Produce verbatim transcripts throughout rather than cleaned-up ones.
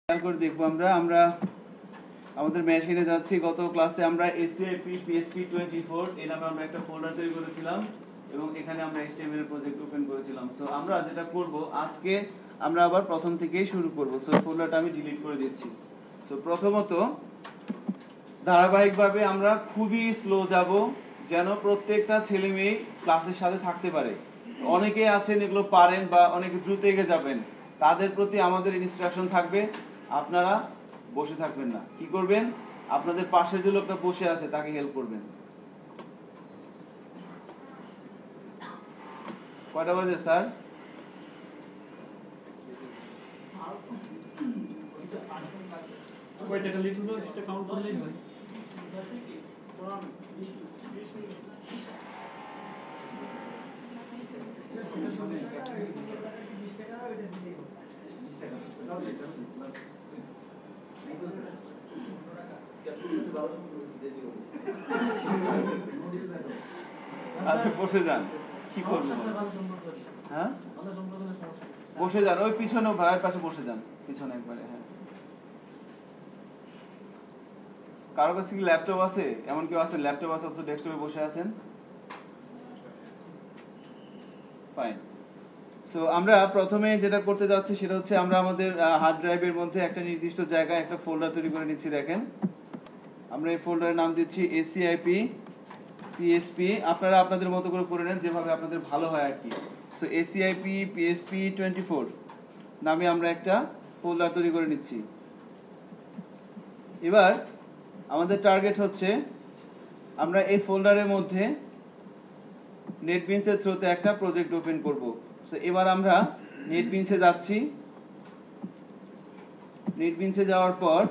খেয়াল করে দেখবো আমরা আমরা আমাদের মেশিনে যাচ্ছি। গত ক্লাসে আমরা এসিআইপি পিএসপি টোয়েন্টি ফোর এই নামে আমরা একটা ফোল্ডার তৈরি করেছিলাম এবং এখানে আমরা এইচটিএমএল প্রজেক্ট ওপেন করেছিলাম। সো আমরা যেটা করব আজকে আমরা আবার প্রথম থেকেই শুরু করব। সো ফোল্ডারটা আমি ডিলিট করে দিচ্ছি। সো প্রথমত ধারাবাহিকভাবে আমরা খুবই স্লো যাব, যেন প্রত্যেকটা ছেলে মেয়ে ক্লাসের সাথে থাকতে পারে। অনেকে আছেন এগুলো পারেন বা অনেকে দ্রুত এগিয়ে যাবেন, তাদের প্রতি আমাদের ইনস্ট্রাকশন থাকবে আপনারা বসে থাকবেন না। কি করবেন? আপনাদের পাশে যে লোকটা বসে আছে তাকে হেল্প করবেন। কয়টা বাজে স্যার? আচ্ছা বসে যান, কি করবেন? হ্যাঁ বসে যান, ওই পিছনে ভাইয়ের পাশে বসে যান, পিছনে একবারে। হ্যাঁ, কারো কাছে কি ল্যাপটপ আছে? এমন কেউ আছে ল্যাপটপ আছে অথচ ডেস্কটপে বসে আছেন? ফাইন। সো আমরা প্রথমে যেটা করতে যাচ্ছি সেটা হচ্ছে আমরা আমাদের হার্ড ড্রাইভের মধ্যে একটা নির্দিষ্ট জায়গায় একটা ফোল্ডার তৈরি করে নিচ্ছি। দেখেন, আমরা এই ফোল্ডারের নাম দিচ্ছি এসিআইপি পিএসপি। আপনারা আপনাদের মতো করে করে নেন, যেভাবে আপনাদের ভালো হয় আর কি। So ACIP PSP twenty four নামে আমরা একটা ফোল্ডার তৈরি করে নিচ্ছি। এবার আমাদের টার্গেট হচ্ছে আমরা এই ফোল্ডারের মধ্যে নেটবিনসের থ্রুতে একটা প্রজেক্ট ওপেন করব। সো এবার আমরা নেটবিনসে যাচ্ছি। নেটবিনসে যাওয়ার পর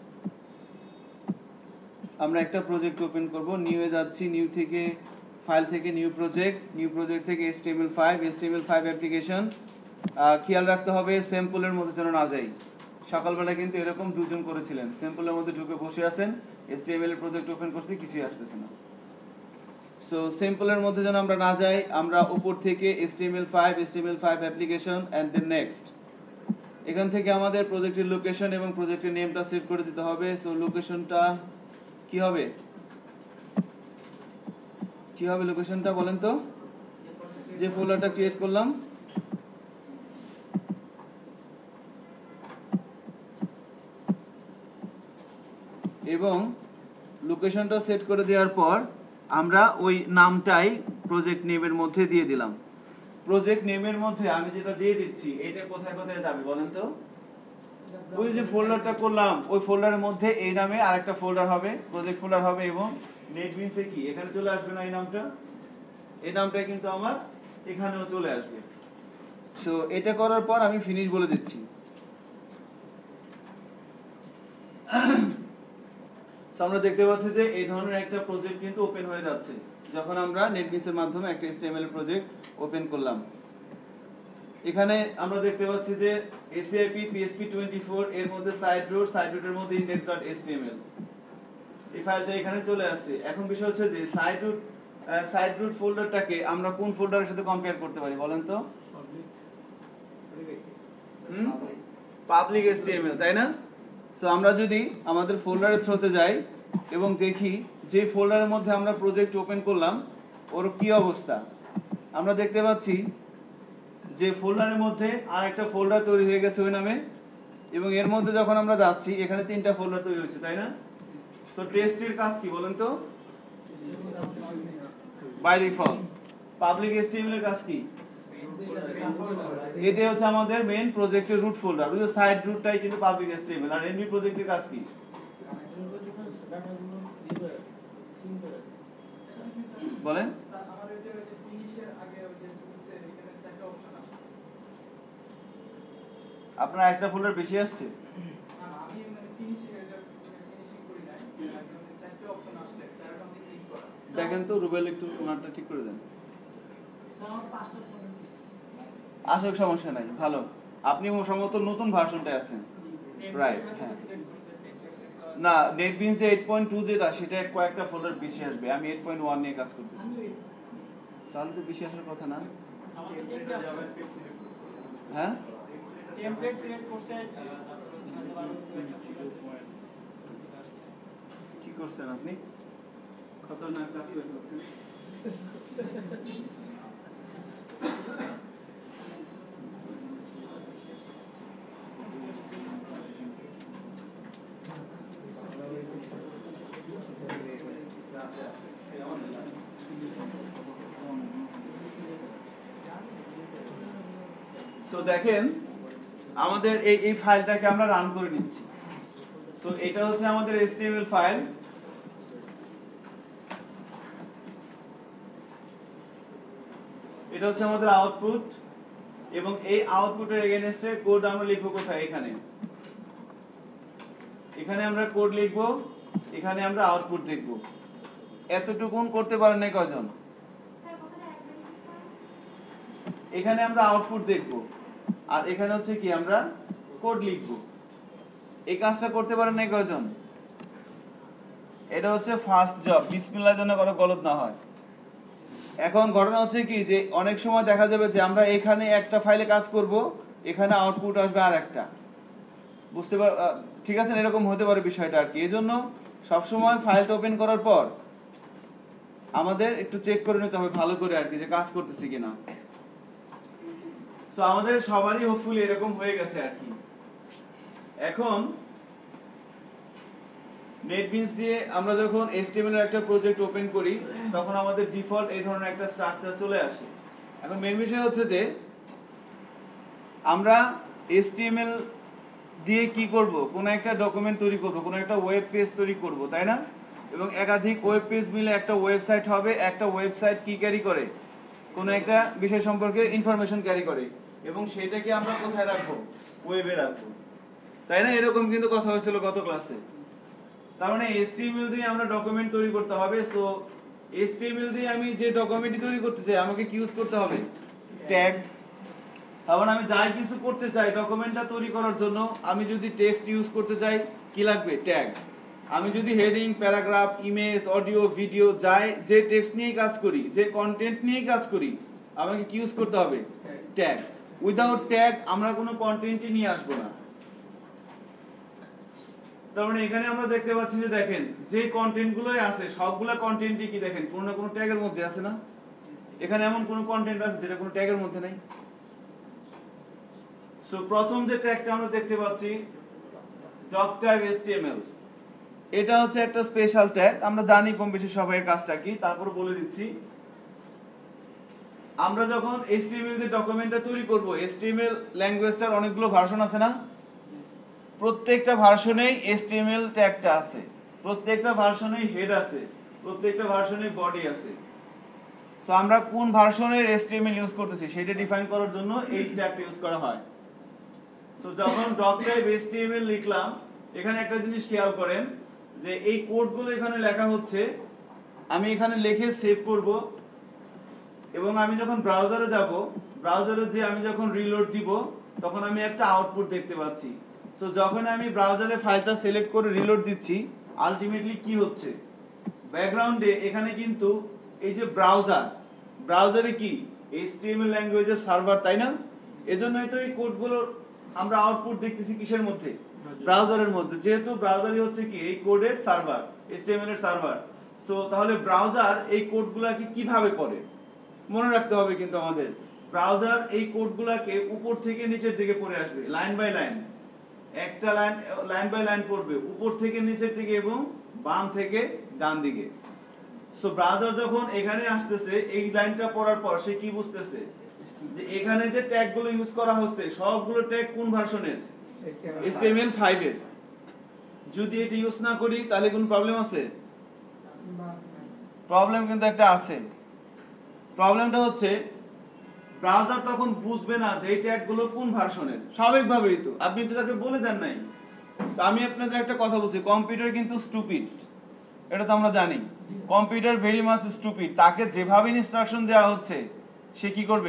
আমরা একটা প্রজেক্ট ওপেন করব। নিউয়ে যাচ্ছি, নিউ থেকে ফাইল থেকে নিউ প্রজেক্ট, নিউ প্রজেক্ট থেকে HTML five, HTML five application. খেয়াল রাখতে হবে স্যাম্পলের মধ্যে যেন না যাই। সকালবেলা কিন্তু এরকম দুজন করেছিলেন, স্যাম্পলের মধ্যে ঢুকে বসে আছেন, এইচটিএমএল এর প্রজেক্ট ওপেন করতে কিছুই আসতেছে না। সো স্যাম্পলের মধ্যে যেন আমরা না যাই, আমরা উপর থেকে HTML five, HTML five application and then next. এখান থেকে আমাদের প্রজেক্টের লোকেশন এবং প্রজেক্টের নেমটা সেট করে দিতে হবে। সো লোকেশনটা কি হবে? কি হবে লোকেশনটা বলেন তো? যে ফোল্ডারটা ক্রিয়েট করলাম, এবং লোকেশনটা সেট করে দেওয়ার পর আমরা ওই নামটাই প্রজেক্ট নেমের মধ্যে দিয়ে দিলাম। প্রজেক্ট নেমের মধ্যে আমি যেটা দিয়ে দিচ্ছি এটা কোথায় কোথায় যাবে বলেন তো? ওই যে ফোল্ডারটা করলাম ওই ফোল্ডারের মধ্যে এই নামে আরেকটা ফোল্ডার হবে, প্রজেক্ট ফোল্ডার হবে, এবং নেটবিনসে কি এখানে চলে আসবে না? এই নামটা, এই নামটা কিন্তু আমার এখানেও চলে আসবে। সো এটা করার পর আমি ফিনিশ বলে দিচ্ছি। আমরা দেখতে পাচ্ছি যে এই ধরনের একটা প্রজেক্ট কিন্তু ওপেন হয়ে যাচ্ছে যখন আমরা নেটবিনসের মাধ্যমে একটা এইচটিএমএল প্রজেক্ট ওপেন করলাম। এখানে আমরা দেখতে পাচ্ছি যে এসিআইপি পিএসপি টোয়েন্টি ফোর এর মধ্যে সাইড রুট, সাইড রুটের মধ্যে index.html এই ফাইলটা এখানে চলে আসছে। এখন বিষয় হচ্ছে যে সাইড রুট সাইড রুট ফোল্ডারটাকে আমরা কোন ফোল্ডারের সাথে কম্পেয়ার করতে পারি বলেন তো? হুম পাবলিক এইচটিএমএল, তাই না? সো আমরা যদি আমাদের ফোল্ডারের থ্রুতে যাই এবং দেখি যে ফোল্ডারের মধ্যে আমরা প্রজেক্ট ওপেন করলাম ওর কি অবস্থা, আমরা দেখতে পাচ্ছি যে ফোল্ডারের মধ্যে আর একটা ফোল্ডার তৈরি হয়ে গেছে ওই নামে, এবং এর মধ্যে যখন আমরা যাচ্ছি এখানে তিনটা ফোল্ডার তৈরি হয়েছে, তাই না? তো টেস্টের কাজ কি বলেন তো? বাই ডিফল্ট পাবলিক এইচটিএমএল এর কাজ কি? এটা হচ্ছে আমাদের মেইন প্রজেক্টের রুট ফোল্ডার, ওই যে সাইড রুটটাই কিন্তু পাবলিক এইচটিএমএল। আর এনভি প্রজেক্টের কাজ কি? বলেন। আপনার একটা ফোল্ডার বেশি আসছে? দেখেন তো রুবেল, একটু ওনারটা ঠিক করে দেন। আসলে সমস্যা নাই, ভালো। আপনি সম্ভবত নতুন ভার্সনটা আছেন, রাইট? হ্যাঁ, না নেটবিনস এইট পয়েন্ট টু যেটা সেটা কয়েকটা ফোল্ডার বেশি আসবে। আমি এইট পয়েন্ট ওয়ান নিয়ে কাজ করতেছি, তাহলে তো বেশি আসার কথা না। হ্যাঁ টেমপ্লেট সিলেক্ট করছে করছেন আপনি? খতরনাক কাজ করে করছেন। সো দেখেন আমাদের এই এই ফাইলটাকে আমরা রান করে নিচ্ছি। সো এটা হচ্ছে আমাদের এইচটিএমএল ফাইল। এটা হচ্ছে আমাদের আউটপুট এবং এই আউটপুটের এগেইনস্টে কোড আমরা লিখব কোথায়? এখানে এখানে আমরা কোড লিখব, এখানে আমরা আউটপুট দেখব। এতটুকুন করতে পারেন না কয়জন? এখানে আমরা আউটপুট দেখব আর এখানে হচ্ছে কি আমরা কোড লিখব। এই কাজটা করতে পারেন না কয়জন? এটা হচ্ছে ফার্স্ট জব, বিসমিল্লাহর জন্য কোনো গলত না হয়। এখন ঘটনা হচ্ছে কি যে অনেক সময় দেখা যাবে যে আমরা এখানে একটা ফাইলে কাজ করব, এখানে আউটপুট আসবে আর একটা, বুঝতে পার ঠিক আছে? এরকম হতে পারে বিষয়টা আর কি। এজন্য সবসময় ফাইলটা ওপেন করার পর আমাদের একটু চেক করে নিতে হবে ভালো করে আর কি যে কাজ করতেছি কিনা। সো আমাদের সবারই হোপফুলি এরকম হয়ে গেছে আর কি। এখন নেটবিনস দিয়ে আমরা যখন এইচটিএমএল এর একটা প্রজেক্ট ওপেন করি তখন আমাদের ডিফল্ট এই ধরনের একটা স্ট্রাকচার চলে আসে। এখন মেইন বিষয় হচ্ছে যে আমরা এইচটিএমএল দিয়ে কি করব? কোন একটা ডকুমেন্ট তৈরি করব, কোন একটা ওয়েব পেজ তৈরি করব, তাই না? এবং একাধিক ওয়েব পেজ মিলে একটা ওয়েবসাইট হবে। একটা ওয়েবসাইট কি ক্যারি করে? কোন একটা বিষয় সম্পর্কে ইনফরমেশন ক্যারি করে এবং সেটাকে আমরা কোথায় রাখবো? ওয়েবে রাখবো, তাই না? এরকম কিন্তু কথা হয়েছিল গত ক্লাসে। তার মানে এইচটিএমএল দিয়ে আমরা ডকুমেন্ট তৈরি করতে হবে। সো এইচটিএমএল দিয়ে আমি যে ডকুমেন্টটি তৈরি করতে চাই আমাকে কি ইউজ করতে হবে? ট্যাগ। কারণ আমি যাই কিছু করতে চাই ডকুমেন্টটা তৈরি করার জন্য আমি যদি টেক্সট ইউজ করতে চাই কি লাগবে? ট্যাগ। আমি যদি heading, paragraph, image, audio, video যাই যে টেক্সট নিয়ে কাজ করি, যে কন্টেন্ট নিয়ে কাজ করি, আমাকে কি ইউজ করতে হবে? ট্যাগ। উইদাউট ট্যাগ আমরা কোনো কন্টেন্টই নিয়ে আসবো না। তার মানে এখানে আমরা দেখতে পাচ্ছি যে দেখেন যে কন্টেন্টগুলোই আছে সবগুলা কন্টেন্টই কি দেখেন কোনো না কোনো ট্যাগের মধ্যে আছে না? এখানে এমন কোনো কন্টেন্ট আছে যেটা কোনো ট্যাগের মধ্যে নাই? সো প্রথম যে ট্যাগটা আমরা দেখতে পাচ্ছি ডক ট্যাগ এইচটিএমএল, এটা হচ্ছে একটা স্পেশাল ট্যাগ। আমরা জানি কম বেশি সবাই এর কাজটা কি, তারপর বলে দিচ্ছি। আমরা যখন এইচটিএমএল দিয়ে ডকুমেন্টটা তৈরি করব, এইচটিএমএল ল্যাঙ্গুয়েজটার অনেকগুলো ভার্সন আছে না? প্রত্যেকটা ভার্সনেই এইচটিএমএল ট্যাগটা আছে, প্রত্যেকটা ভার্সনেই হেড আছে, প্রত্যেকটা ভার্সনেই বডি আছে। সো আমরা কোন ভার্সনের এইচটিএমএল ইউজ করতেছি সেটা ডিফাইন করার জন্য এই ট্যাগটা ইউজ করা হয়। সো যখন ডক ট্যাগ এইচটিএমএল লিখলাম, এখানে একটা জিনিস খেয়াল করেন যে এই কোডগুলো এখানে লেখা হচ্ছে, আমি এখানে লিখে সেভ করব এবং আমি যখন ব্রাউজারে যাব, ব্রাউজারে যে আমি যখন রিলোড দিব তখন আমি একটা আউটপুট দেখতে পাচ্ছি। সো যখন আমি ব্রাউজারে ফাইলটা সিলেক্ট করে রিলোড দিচ্ছি আলটিমেটলি কি হচ্ছে? ব্যাকগ্রাউন্ডে এখানে কিন্তু এই যে ব্রাউজার, ব্রাউজারে কি এইচটিএমএল ল্যাঙ্গুয়েজের সার্ভার, তাই না? এজন্যই তো এই কোডগুলো আমরা আউটপুট দেখতেছি কিসের মধ্যে? ব্রাউজারের মধ্যে। যেহেতু ব্রাউজারই হচ্ছে কি এই কোডের সার্ভার, এইচটিএমএল এর সার্ভার। সো তাহলে ব্রাউজার এই কোডগুলোকে কিভাবে করে মনে রাখতে হবে কিন্তু আমাদের। ব্রাউজার এই কোডগুলোকে উপর থেকে নিচের দিকে পড়ে আসবে, লাইন বাই লাইন, একটা লাইন লাইন বাই লাইন পড়বে উপর থেকে নিচের দিকে এবং বাম থেকে ডান দিকে। সো ব্রাউজার যখন এখানে আসতেছে এই লাইনটা পড়ার পর সে কি বুঝতেছে যে এখানে যে ট্যাগগুলো ইউজ করা হচ্ছে সবগুলো ট্যাগ কোন ভার্সনের? এইচটিএমএল ফাইভ এর। যদি এটা ইউজ না করি তাহলে কোনো প্রবলেম আছে? প্রবলেম কিন্তু একটা আছে। প্রবলেমটা হচ্ছে ব্রাউজার তখন বুঝবে না যে এই ট্যাগগুলো কোন ভার্সনের। স্বাভাবিকভাবেই তো আপনি তো তাকে বলে দেন নাই। তো আমি আপনাদের একটা কথা বলছি, কম্পিউটার কিন্তু স্টুপিড, এটা তো আমরা জানি। Computer very much stupid. তাকে যেভাবে ইনস্ট্রাকশন দেওয়া হচ্ছে সে কি করবে?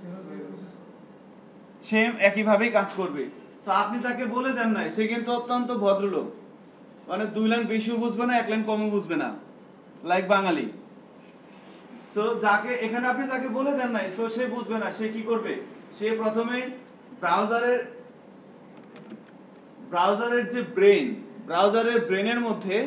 সেম একইভাবেই কাজ করবে। সো আপনি তাকে বলে দেন নাই, সে কিন্তু অত্যন্ত ভদ্রলোক, মানে দুই লাইন বেশিও বুঝবে না, এক লাইন কমও বুঝবে না, লাইক বাঙালি। সো যাকে এখানে আপনি তাকে বলে দেন নাই, সো সে বুঝবে না। সে কি করবে? সে প্রথমে ব্রাউজারের ব্রাউজারের যে ব্রেন, ব্রাউজারের ব্রেনের মধ্যে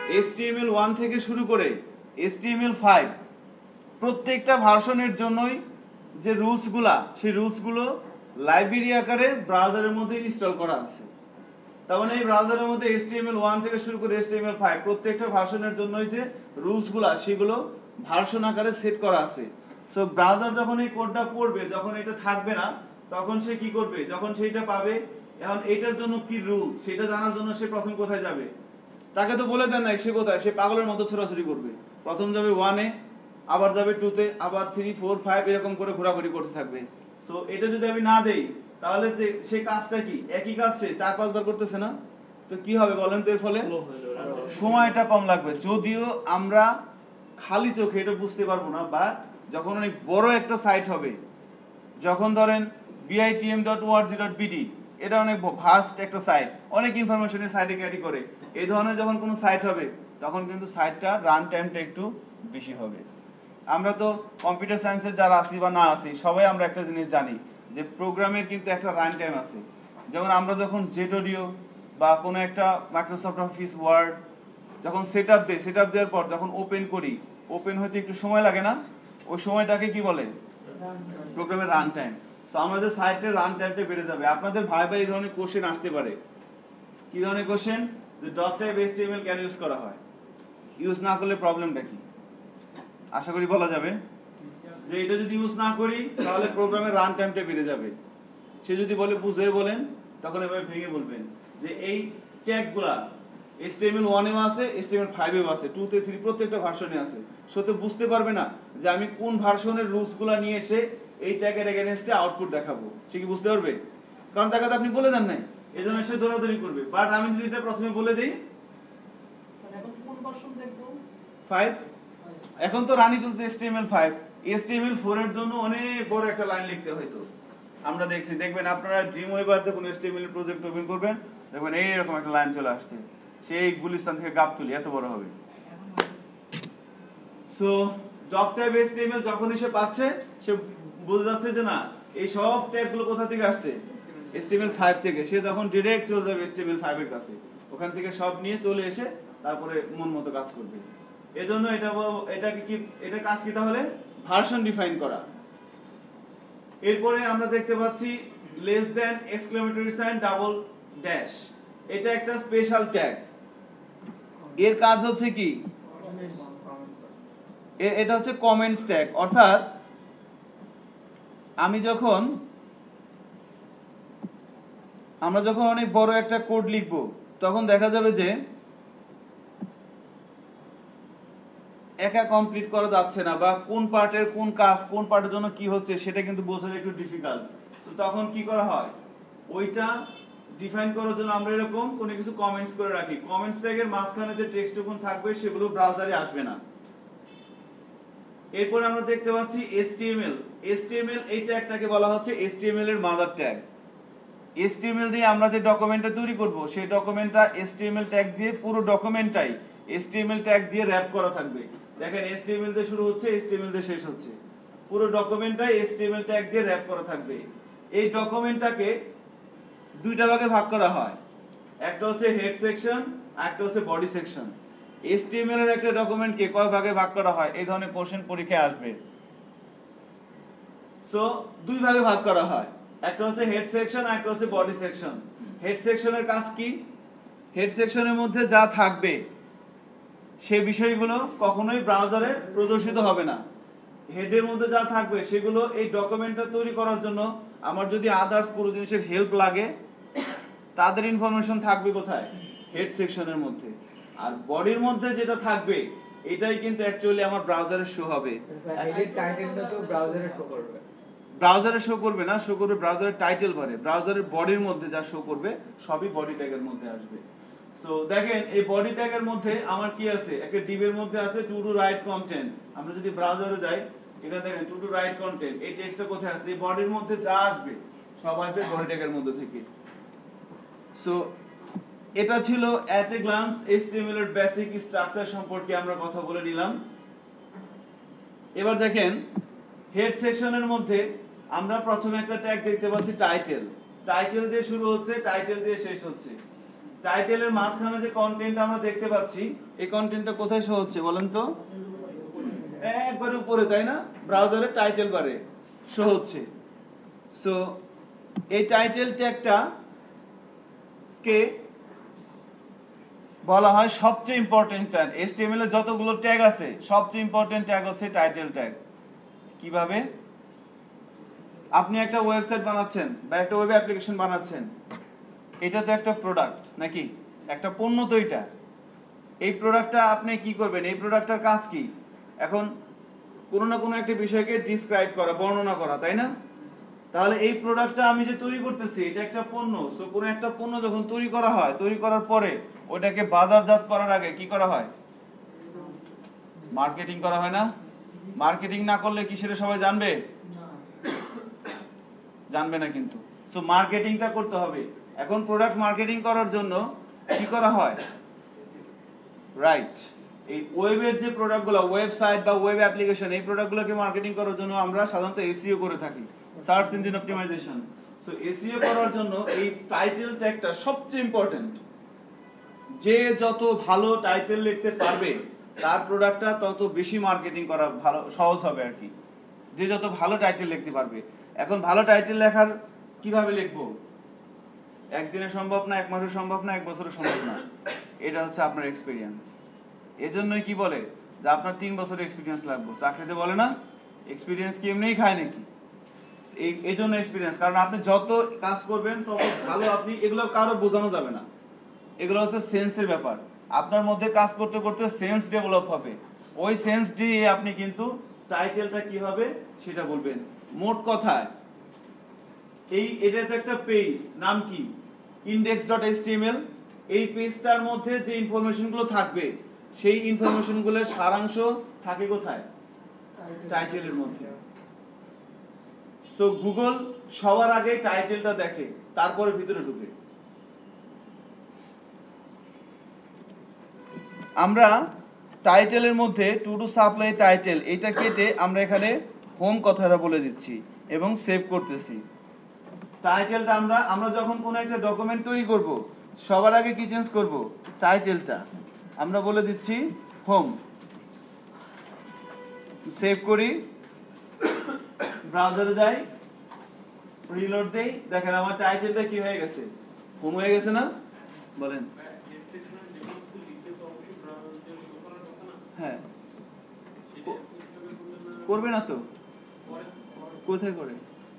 H T M L one থেকে শুরু করে H T M L five প্রত্যেকটা ভার্সনের জন্যই যে রুলসগুলা সেই রুলসগুলো লাইব্রেরি আকারে ব্রাউজারের মধ্যে ইনস্টল করা আছে। তার মানে এই ব্রাউজারের মধ্যে H T M L one থেকে শুরু করে H T M L five প্রত্যেকটা ভার্সনের জন্যই যে রুলসগুলা সেগুলো ভার্সন আকারে সেট করা আছে। সো ব্রাউজার যখন এই কোডটা পড়বে, যখন এটা থাকবে না তখন সে কি করবে, যখন সেইটা পাবে এখন এটার জন্য কি রুলস সেটা জানার জন্য সে প্রথম কোথায় যাবে? তাকে তো বলে দেন নাই সে কোথায়, সে পাগলের মতো ছোটাছুটি করবে। প্রথম যাবে ওয়ানে, আবার যাবে টুতে, আবার থ্রি ফোর ফাইভ এরকম করে ঘোরাঘুরি করতে থাকবে। সো এটা যদি আমি না দেই তাহলে সে কাজটা কি একই কাজ সে চার পাঁচবার করতেছে না? তো কি হবে বলেন তো? এর ফলে সময়টা কম লাগবে। যদিও আমরা খালি চোখে এটা বুঝতে পারবো না, বা যখন অনেক বড় একটা সাইট হবে, যখন ধরেন bitm dot org dot bd এটা অনেক ভাস্ট একটা সাইট, অনেক ইনফরমেশন এই সাইটে ক্যারি করে, এই ধরনের যখন কোনো সাইট হবে তখন কিন্তু সাইটটা রান টাইমটা একটু বেশি হবে। আমরা তো কম্পিউটার সায়েন্সের যারা আছি বা না আছি সবাই আমরা একটা জিনিস জানি যে প্রোগ্রামের কিন্তু একটা রান টাইম আছে। যেমন আমরা যখন জেট অডিও বা কোনো একটা মাইক্রোসফট অফিস ওয়ার্ড যখন সেট আপ দিই, সেট আপ দেওয়ার পর যখন ওপেন করি, ওপেন হতে একটু সময় লাগে না? ওই সময়টাকে কি বলে? প্রোগ্রামের রান টাইম। সো আমাদের সাইটের রান টাইমটা বেড়ে যাবে। আপনাদের ভাই ভাই এই ধরনের কোশ্চেন আসতে পারে। কি ধরনের কোশ্চেন? যে ডট টাইপ এইচটিএমএল কেন ইউজ করা হয়, ইউজ না করলে প্রবলেমটা কি? আশা করি বলা যাবে যে এটা যদি ইউজ না করি তাহলে প্রোগ্রামের রান টাইমটা বেড়ে যাবে। সে যদি বলে বুঝে বলেন তখন এভাবে ভেঙে বলবেন যে এই ট্যাগগুলা এইচটিএমএল ওয়ান এও আছে, এইচটিএমএল ফাইভ এও আছে, টু তে থ্রি প্রত্যেকটা ভার্সনে আছে। সো তো বুঝতে পারবে না যে আমি কোন ভার্সনের রুলসগুলো নিয়ে এসে এই ট্যাগের এগেইনস্টে আউটপুট দেখাবো। সে কি বুঝতে পারবে? কারণ তাকে আপনি বলে দেন নাই, এজন্য সে দৌড়াদৌড়ি করবে। বাট আমি যদি এটা প্রথমে বলে দেই এখন কোন ভার্সন দেখব? ফাইভ, এখন তো রানি চলছে এইচটিএমএল ফাইভ, এইচটিএমএল ফোর এর জন্য অনেক বড় একটা লাইন লিখতে হয়তো। আমরা দেখছি, দেখবেন আপনারা ড্রিম ওয়েবার কোন এইচটিএমএল প্রজেক্ট ওপেন করবেন, দেখবেন এইরকম একটা লাইন চলে আসছে, সেই গুলিস্তান থেকে গাবতলী এত বড় হবে। সো ডক টাইপ এইচটিএমএল যখন এসে পাচ্ছে সে বুঝে যাচ্ছে যে না এই সব ট্যাগগুলো কোথা থেকে আসছে, এইচটিএমএল ফাইভ থেকে। সে তখন ডাইরেক্ট চলে যাবে এইচটিএমএল ফাইভ এর কাছে, ওখান থেকে সব নিয়ে চলে এসে তারপরে মন মতো কাজ করবে। এজন্য এটা এটাকে কি, এটা কাজ কি তাহলে? ভার্সন ডিফাইন করা। এরপরে আমরা দেখতে পাচ্ছি less than, exclamatory sign, double dash, এটা একটা স্পেশাল ট্যাগ। এর কাজ হচ্ছে কি, এটা হচ্ছে কমেন্টস ট্যাগ। অর্থাৎ আমি যখন আমরা যখন অনেক বড় একটা কোড লিখব তখন দেখা যাবে যে একা কমপ্লিট করা যাচ্ছে না, বা কোন পার্টের কোন কাজ কোন পার্টের জন্য কি হচ্ছে সেটা কিন্তু বোঝা একটু ডিফিকাল্ট। তো তখন কি করা হয়, ওইটা ডিফাইন করার জন্য আমরা এরকম কোনো কিছু কমেন্টস করে রাখি। কমেন্টস ট্যাগের মাঝখানে যে টেক্সটটুকুন থাকবে সেগুলো ব্রাউজারে আসবে না। এরপর আমরা দেখতে পাচ্ছি এইচটিএমএল। এইচটিএমএল এই ট্যাগটাকে বলা হচ্ছে এইচটিএমএল এর মাদার ট্যাগ। এইচটিএমএল দিয়ে আমরা যে ডকুমেন্টটা তৈরি করব সেই ডকুমেন্টটা এইচটিএমএল ট্যাগ দিয়ে, পুরো ডকুমেন্টটাই এইচটিএমএল ট্যাগ দিয়ে র‍্যাপ করা থাকবে। দেখেন এইচটিএমএল দিয়ে শুরু হচ্ছে, এইচটিএমএল দিয়ে শেষ হচ্ছে, পুরো ডকুমেন্টটাই এইচটিএমএল ট্যাগ দিয়ে র‍্যাপ করা থাকবে। এই ডকুমেন্টটাকে দুইটা ভাগে ভাগ করা হয়, একটা হচ্ছে হেড সেকশন আর একটা হচ্ছে বডি সেকশন। এইচটিএমএল এর একটা ডকুমেন্টকে কয় ভাগে ভাগ করা হয় এই ধরনের কোশ্চেন পরীক্ষায় আসবে। সো দুই ভাগে ভাগ করা হয়, একটা হচ্ছে হেড সেকশন আর একটা হচ্ছে বডি সেকশন। হেড সেকশনের কাজ কি, হেড সেকশনের মধ্যে যা থাকবে সেই বিষয়গুলো কখনোই ব্রাউজারে প্রদর্শিত হবে না। হেডের মধ্যে যা থাকবে সেগুলো এই ডকুমেন্টটা তৈরি করার জন্য আমার যদি আদার্স পুরো জিনিসের হেল্প লাগে তাদের ইনফরমেশন থাকবে কোথায়, হেড সেকশনের মধ্যে। আর বডির মধ্যে যেটা থাকবে এটাই কিন্তু অ্যাকচুয়ালি আমার ব্রাউজারে শো হবে। হেডের টাইটেলটা তো ব্রাউজারে শো করবে, ব্রাউজারে শো করবে না, শো করবে ব্রাউজারের টাইটেল বারে। ব্রাউজারের বডির মধ্যে যা শো করবে সবই বডি ট্যাগের মধ্যে আসবে। সো দেখেন এই বডি ট্যাগের মধ্যে আমার কি আছে, একটা ডিভের মধ্যে আছে টু টু রাইট কন্টেন্ট। আমরা যদি ব্রাউজারে যাই এখানে দেখেন টু টু রাইট কন্টেন্ট, এই টেক্সটটা কোথায় আসছে, এই বডির মধ্যে যা আসবে সব আসবে বডি ট্যাগের মধ্যে থেকে। সো এটা ছিল অ্যাট এ গ্লান্স এইচটিএমএল এর বেসিক স্ট্রাকচার সম্পর্কে আমরা কথা বলে নিলাম। এবার দেখেন হেড সেকশনের মধ্যে আমরা প্রথমে একটা ট্যাগ দেখতে পাচ্ছি টাইটেল। টাইটেল দিয়ে শুরু হচ্ছে, টাইটেল দিয়ে শেষ হচ্ছে। টাইটেলের মাঝখানে যে কন্টেন্ট আমরা দেখতে পাচ্ছি এই কন্টেন্টটা কোথায় শো হচ্ছে বলেন তো? একবার উপরে, তাই না? ব্রাউজারের টাইটেল বারে শো হচ্ছে। সো এই টাইটেল ট্যাগটা কে বলা হয় সবচেয়ে ইম্পর্টেন্ট ট্যাগ। এইচটিএমএল এর যতগুলো ট্যাগ আছে সবচেয়ে ইম্পর্টেন্ট ট্যাগ হচ্ছে টাইটেল ট্যাগ। কিভাবে? আপনি একটা ওয়েবসাইট বানাচ্ছেন বা একটা ওয়েব অ্যাপ্লিকেশন বানাচ্ছেন, এটা তো একটা প্রোডাক্ট নাকি? একটা পণ্য তো এটা। এই প্রোডাক্টটা আপনি কি করবেন? এই প্রোডাক্টটার কাজ কি? এখন কোনো না কোনো একটা বিষয়কে ডিসক্রাইব করা, বর্ণনা করা, তাই না? তাহলে এই প্রোডাক্টটা আমি যে তৈরি করতেছি এটা একটা পণ্য। সো কোনো একটা পণ্য যখন তৈরি করা হয়, তৈরি করার পরে ওটাকে বাজারজাত করার আগে কি করা হয়? মার্কেটিং করা হয় না? মার্কেটিং না করলে কি সেটা সবাই জানবে? জানবে না কিন্তু। সো মার্কেটিংটা করতে হবে। এখন প্রোডাক্ট মার্কেটিং করার জন্য কি করা হয়? রাইট, এই ওয়েবের যে প্রোডাক্টগুলো, ওয়েবসাইট বা ওয়েব অ্যাপ্লিকেশন, এই প্রোডাক্টগুলোকে মার্কেটিং করার জন্য আমরা সাধারণত এসইও করে থাকি, search engine optimisation. So SEO করার জন্য এই টাইটেল ট্যাগটা সবচেয়ে ইম্পর্টেন্ট। যে যত ভালো টাইটেল লিখতে পারবে তার প্রোডাক্টটা তত বেশি মার্কেটিং করা ভালো সহজ হবে আর কি। যে যত ভালো টাইটেল লিখতে পারবে। এখন ভালো টাইটেল লেখার কিভাবে লিখবো? একদিনে সম্ভব না, এক মাসে সম্ভব না, এক বছরে সম্ভব না। এটা হচ্ছে আপনার এক্সপিরিয়েন্স। এজন্যই কি বলে যে আপনার তিন বছরের এক্সপিরিয়েন্স লাগবে। চাকরিতে বলে না এক্সপিরিয়েন্স কি এমনিই খায় নাকি? এই এই জন্য এক্সপিরিয়েন্স, কারণ আপনি যত কাজ করবেন তত ভালো। আপনি এগুলো কারো বোঝানো যাবে না, এগুলো হচ্ছে সেন্সের ব্যাপার। আপনার মধ্যে কাজ করতে করতে সেন্স ডেভেলপ হবে। ওই সেন্স দিয়ে আপনি কিন্তু টাইটেলটা কি হবে সেটা বলবেন। মোট কথায় এই এটাতে একটা পেজ, নাম কি? Index dot HTML. এই পেজটার মধ্যে যে ইনফরমেশনগুলো থাকবে সেই ইনফরমেশনগুলোর সারাংশ থাকে কোথায়? টাইটেলের মধ্যে। সো গুগল সবার আগে টাইটেলটা দেখে, তারপরে ভিতরে ঢুকে। আমরা টাইটেলের মধ্যে টু টু সাপ্লাই টাইটেল এটা কেটে আমরা এখানে হোম কথাটা বলে দিচ্ছি এবং সেভ করতেছি। টাইটেলটা আমরা আমরা যখন কোনো একটা ডকুমেন্ট তৈরি করব সবার আগে কি চেঞ্জ করব? টাইটেলটা আমরা বলে দিচ্ছি হোম। সেভ করি, ব্রাউজারে যাই, রিলোড দেই, দেখেন আমার টাইটেলটা কি হয়ে গেছে? হোম হয়ে গেছে না? বলেন। হ্যাঁ, করবে না তো? কোথায় করে?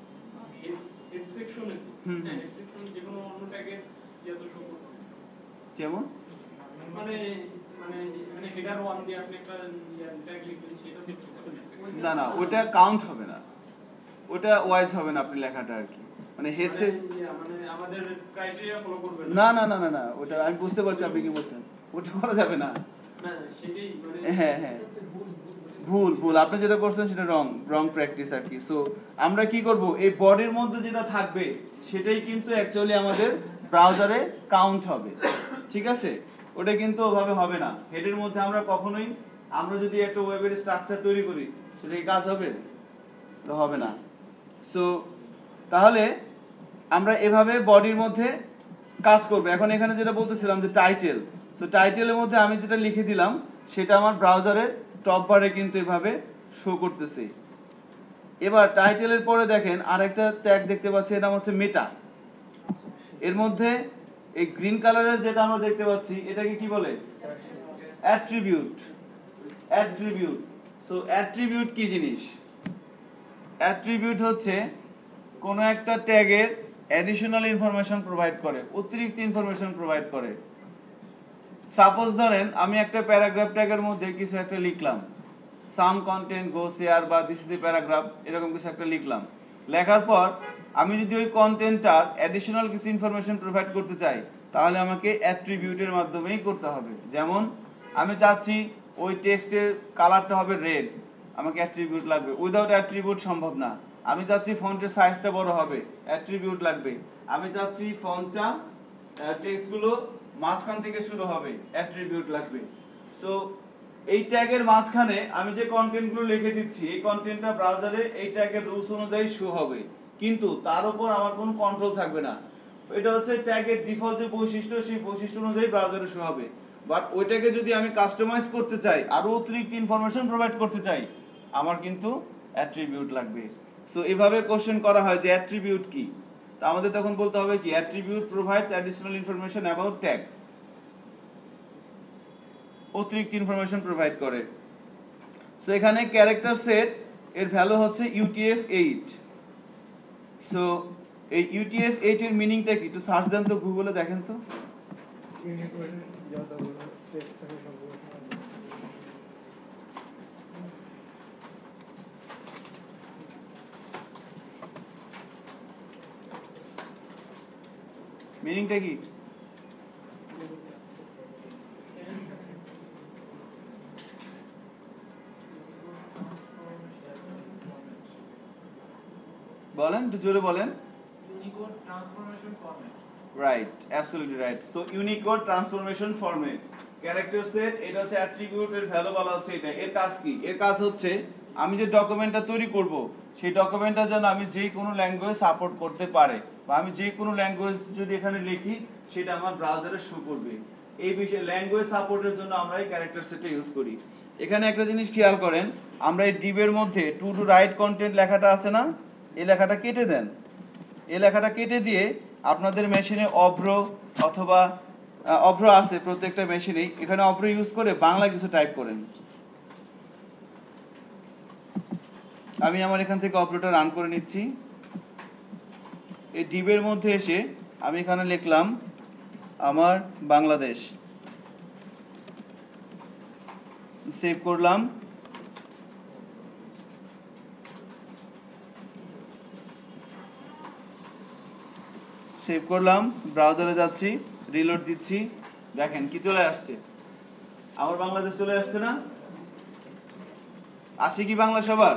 যেমন মানে মানে মানে হেডার ওয়ান দিয়ে আপনি একটা ট্যাগ লিখবেন, সেটা না না, ওটা কাউন্ট হবে না, ওটা ওয়াইজ হবে না আপনি লেখাটা আর কি। মানে হেডসেট মানে আমাদের ক্রাইটেরিয়া ফলো করবে না না না না না, ওটা আমি বুঝতে পারছি আপনি কি বলছেন। ওটা করা যাবে না। না সেটাই মানে হ্যাঁ হ্যাঁ, ভুল ভুল আপনি যেটা করছেন সেটা রং রং প্র্যাকটিস আর কি। সো আমরা কি করব? এই বডির মধ্যে যেটা থাকবে সেটাই কিন্তু অ্যাকচুয়ালি আমাদের ব্রাউজারে কাউন্ট হবে, ঠিক আছে? ওটা কিন্তু ওভাবে হবে না। হেডের মধ্যে আমরা কখনোই, আমরা যদি একটা ওয়েবের স্ট্রাকচার তৈরি করি সেটা কি কাজ হবে? হবে না। সো তাহলে আমরা এভাবে বডির মধ্যে কাজ করব। এখন এখানে যেটা বলতেছিলাম যে টাইটেল, সো টাইটেলের মধ্যে আমি যেটা লিখে দিলাম সেটা আমার ব্রাউজারের টপ বারে কিন্তু এভাবে শো করতেছে। এবার টাইটেলের পরে দেখেন আরেকটা ট্যাগ দেখতে পাচ্ছি, এটা হচ্ছে মেটা। এর মধ্যে এই গ্রিন কালারের যেটা আমরা দেখতে পাচ্ছি এটাকে কি বলে? অ্যাট্রিবিউট। অ্যাট্রিবিউট। সো অ্যাট্রিবিউট কি জিনিস? অ্যাট্রিবিউট হচ্ছে কোনো একটা ট্যাগের অ্যাডিশনাল ইনফরমেশন প্রোভাইড করে, অতিরিক্ত ইনফরমেশন প্রোভাইড করে। সাপোজ ধরেন আমি একটা প্যারাগ্রাফ ট্যাগের মধ্যে কিছু একটা লিখলাম, সাম কন্টেন্ট গো শেয়ার বা দিস ইজ এ প্যারাগ্রাফ, এরকম কিছু একটা লিখলাম। লেখার পর আমি যদি ওই কন্টেন্টটার অ্যাডিশনাল কিছু ইনফরমেশন প্রোভাইড করতে চাই তাহলে আমাকে অ্যাট্রিবিউটের মাধ্যমেই করতে হবে। যেমন আমি চাচ্ছি ওই টেক্সটের কালারটা হবে রেড, আমাকে অ্যাট্রিবিউট লাগবে। উইদাউট অ্যাট্রিবিউট সম্ভব না। আমি চাচ্ছি ফন্টের সাইজটা বড় হবে, অ্যাট্রিবিউট লাগবে। আমি চাচ্ছি ফন্টটা টেক্সটগুলো মাঝখান থেকে শুরু হবে, অ্যাট্রিবিউট লাগবে। সো এই ট্যাগের মাঝখানে আমি যে কন্টেন্টগুলো লিখে দিচ্ছি এই কন্টেন্টটা ব্রাউজারে এই ট্যাগের রুলস অনুযায়ী শো হবে, কিন্তু তার উপর আমার কোনো কন্ট্রোল থাকবে না। এটা হচ্ছে ট্যাগের ডিফল্ট যে বৈশিষ্ট্য সেই বৈশিষ্ট্য অনুযায়ী ব্রাউজারে শো হবে। বাট ওইটাকে যদি আমি কাস্টমাইজ করতে চাই, আরো অতিরিক্ত ইনফরমেশন প্রোভাইড করতে চাই, আমার কিন্তু অ্যাট্রিবিউট লাগবে। সো এভাবে কোশ্চেন করা হয় যে অ্যাট্রিবিউট কি, তো আমাদের তখন বলতে হবে কি attribute provides additional information about tag, অতিরিক্ত ইনফরমেশন প্রোভাইড করে। সো এখানে ক্যারেক্টার সেট এর ভ্যালু হচ্ছে ইউটিএফ এইট। সো এই ইউটিএফ এইট এর মিনিংটা কি একটু সার্চ দেন তো গুগলে, দেখেন তো। ইউনিকোড যতগুলো টেক্সট আছে সবগুলো মিনিংটা কি? বলেন, একটু জোরে বলেন। Unicode transformation format. Right, absolutely right. So Unicode transformation format, character set, এটা হচ্ছে অ্যাট্রিবিউট এর ভ্যালু বলা হচ্ছে এটা। এর কাজ কি? এর কাজ হচ্ছে আমি যে ডকুমেন্টটা তৈরি করব সেই ডকুমেন্টটা যেন আমি যে কোনো ল্যাঙ্গুয়েজ সাপোর্ট করতে পারে, বা আমি যে কোনো ল্যাঙ্গুয়েজ যদি এখানে লিখি সেটা আমার ব্রাউজারে শো করবে। এই বিষয়ে ল্যাঙ্গুয়েজ সাপোর্টের জন্য আমরা এই ক্যারেক্টার সেটটা ইউজ করি। এখানে একটা জিনিস খেয়াল করেন, আমরা এই ডিবের মধ্যে টু টু রাইট কন্টেন্ট লেখাটা আছে না, এই লেখাটা কেটে দেন। এই লেখাটা কেটে দিয়ে আপনাদের মেশিনে অভ্র অথবা আহ, অভ্র আছে প্রত্যেকটা মেশিনেই, এখানে অভ্র ইউজ করে বাংলা কিছু টাইপ করেন। আমি আমার এখান থেকে অভ্রটা রান করে নিচ্ছি। এই ডিবের মধ্যে এসে আমি এখানে লিখলাম আমার বাংলাদেশ, সেভ করলাম। সেভ করলাম, ব্রাউজারে যাচ্ছি, রিলোড দিচ্ছি, দেখেন কি চলে আসছে, আমার বাংলাদেশ চলে আসছে না? আসে কি বাংলা সবার?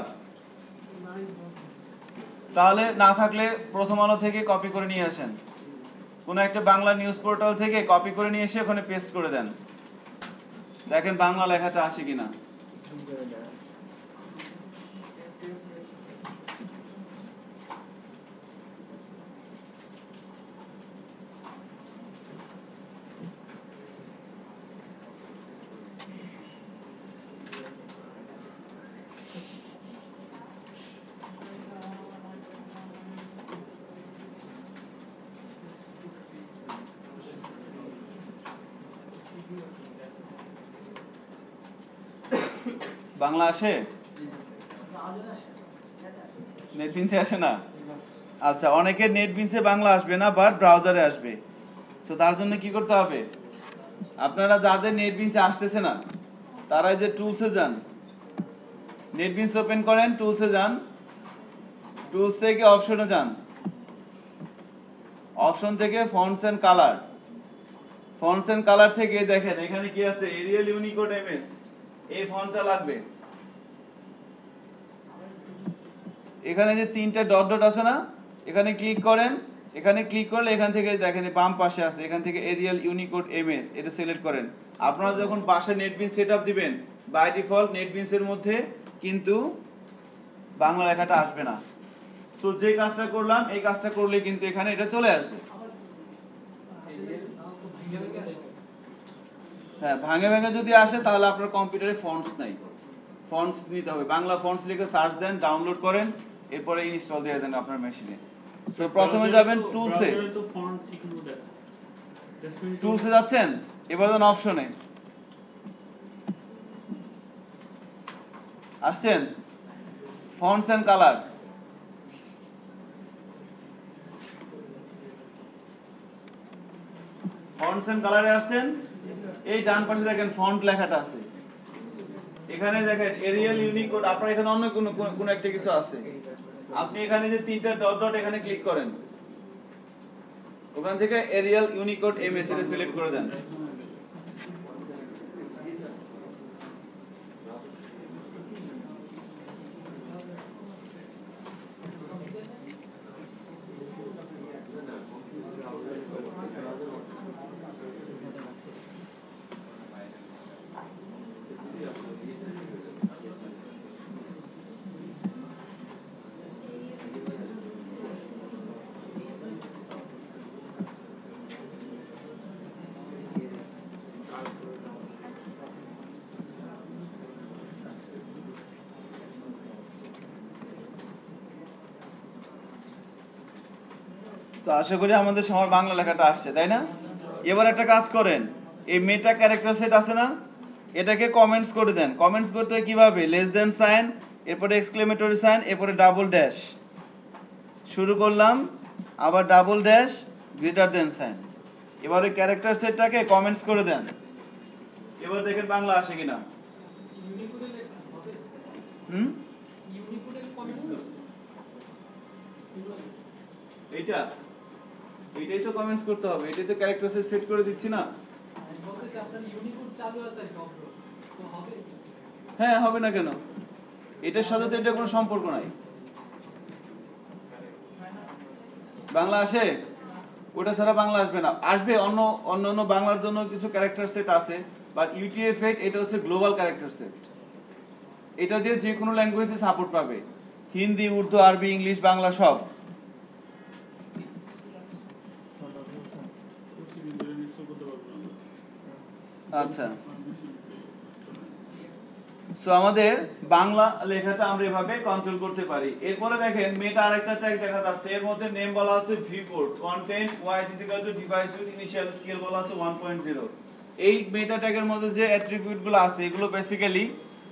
তাহলে না থাকলে প্রথম আলো থেকে কপি করে নিয়ে আসেন, কোন একটা বাংলা নিউজ পোর্টাল থেকে কপি করে নিয়ে এসে ওখানে পেস্ট করে দেন, দেখেন বাংলা লেখাটা আসে কিনা। বাংলা আসে? নেটবিনসে আসে না? আচ্ছা, অনেকের নেটবিনসে বাংলা আসবে না, বাট ব্রাউজারে আসবে। সো তার জন্য কি করতে হবে? আপনারা যাদের নেটবিনসে আসতেছে না তারা যে টুলসে যান, নেটবিনস ওপেন করেন, টুলসে যান, টুলস থেকে অপশনে যান, অপশন থেকে fonts and colour, fonts and colour থেকে দেখেন এখানে কি আছে, এরিয়াল ইউনিকোড এমএস, এই ফন্টটা লাগবে। এখানে যে তিনটা ডট ডট আছে না, এখানে ক্লিক করেন, এখানে ক্লিক করলে এখান থেকে দেখেন বাম পাশে আছে, এখান থেকে এরিয়াল ইউনিকোড এমএস এটা সিলেক্ট করেন। আপনারা যখন পাশে নেটবিনস সেটআপ দিবেন, বাই ডিফল্ট নেটবিনস এর মধ্যে কিন্তু বাংলা লেখাটা আসবে না। সো যে কাজটা করলাম এই কাজটা করলে কিন্তু এখানে এটা চলে আসবে। হ্যাঁ, ভাঙে ভাঙে যদি আসে তাহলে আপনার কম্পিউটারে ফন্টস নাই, ফন্টস নিতে হবে, বাংলা ফন্টস লিখে সার্চ দেন, ডাউনলোড করেন, এরপরে ইনস্টল দিয়ে দেন আপনার মেশিনে। সো প্রথমে যাবেন টুলসে, টুলসে যাচ্ছেন, এবার দেন অপশনে, আসছেন fonts and colour, fonts and কালারে আসছেন, এই ডান পাশে দেখেন ফন্ট লেখাটা আছে, এখানে দেখেন এরিয়াল ইউনিকোড, আপনার এখানে অন্য কোনো কোন একটা কিছু আছে, আপনি এখানে যে তিনটা ডট ডট এখানে ক্লিক করেন, ওখান থেকে এরিয়াল ইউনিকোড এমএস এটা সিলেক্ট করে দেন। তো আশা করি আমাদের সবার বাংলা লেখাটা আসছে, তাই না? এবার একটা কাজ করেন, এই মেটা ক্যারেক্টার সেট আছে না, এটাকে কমেন্টস করে দেন। কমেন্টস করতে কিভাবে? লেস দেন সাইন, এরপরে এক্সক্লেমেটরি সাইন, এরপরে ডাবল ড্যাশ, শুরু করলাম, আবার double dash, greater than sign. এবার ওই ক্যারেক্টার সেটটাকে কমেন্টস করে দেন। এবার দেখেন বাংলা আসে কিনা। ইউনিকোডে লেখা হবে, হুম, ইউনিকোডে কমেন্ট করছে এইটা এইটাই তো কমেন্টস করতে হবে, এটাই তো ক্যারেক্টার সেট সেট করে দিচ্ছি না। বলতেছে আপনার ইউনিকোড চালু আছে আর কি, তো হবে। হ্যাঁ, হবে না কেন? এটার সাথে তো এটা কোনো সম্পর্ক নাই। বাংলা আসে, ওটা ছাড়া বাংলা আসবে না। আসবে অন্য অন্য অন্য বাংলার জন্য কিছু ক্যারেক্টার সেট আছে, বাট ইউটিএফ এইট এটা হচ্ছে গ্লোবাল ক্যারেক্টার সেট। এটা দিয়ে যে কোনো ল্যাঙ্গুয়েজে সাপোর্ট পাবে, হিন্দি, উর্দু, আরবি, ইংলিশ, বাংলা সব। আচ্ছা, সো আমাদের বাংলা লেখাটা আমরা এভাবে কন্ট্রোল করতে পারি। এরপরে দেখেন মেটা আরেকটা ট্যাগ দেখা যাচ্ছে, এর মধ্যে নেম বলা হচ্ছে viewport, content width is equal to device width initial scale বলা হচ্ছে ওয়ান পয়েন্ট জিরো। এই মেটা ট্যাগের মধ্যে যে অ্যাট্রিবিউটগুলো আছে এগুলো বেসিক্যালি